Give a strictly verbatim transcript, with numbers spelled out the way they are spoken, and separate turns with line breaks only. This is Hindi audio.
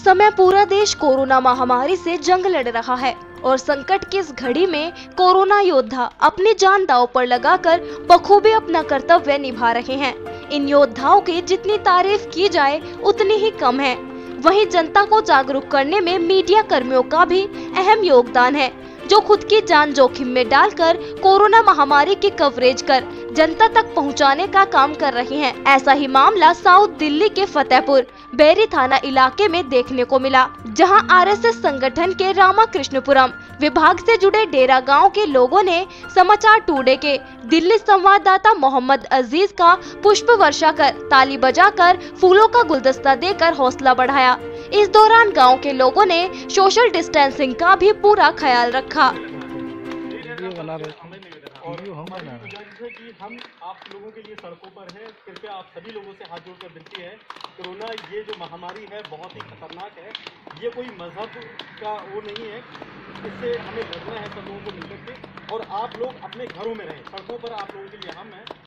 समय पूरा देश कोरोना महामारी से जंग लड़ रहा है और संकट की इस घड़ी में कोरोना योद्धा अपनी जान दांव पर लगाकर बखूबी अपना कर्तव्य निभा रहे हैं। इन योद्धाओं की जितनी तारीफ की जाए उतनी ही कम है। वहीं जनता को जागरूक करने में मीडिया कर्मियों का भी अहम योगदान है, जो खुद की जान जोखिम में डालकर कोरोना महामारी की कवरेज कर जनता तक पहुंचाने का काम कर रही हैं। ऐसा ही मामला साउथ दिल्ली के फतेहपुर बेरी थाना इलाके में देखने को मिला, जहां आरएसएस संगठन के रामाकृष्णपुरम विभाग से जुड़े डेरा गांव के लोगों ने समाचार टुडे के दिल्ली संवाददाता मोहम्मद अजीज का पुष्प वर्षा कर, ताली बजाकर, फूलों का गुलदस्ता देकर हौसला बढ़ाया। इस दौरान गांव के लोगों ने सोशल डिस्टेंसिंग का भी पूरा ख्याल रखा।
कि हम आप लोगों के लिए सड़कों पर हैं, कृपया आप सभी लोगों से हाथ जोड़कर विनती है, कोरोना ये जो महामारी है बहुत ही खतरनाक है। ये कोई मजहब का वो नहीं है, इससे हमें लड़ना है सब लोगों को मिलकर के। और आप लोग अपने घरों में रहें, सड़कों पर आप लोगों के लिए हम हैं।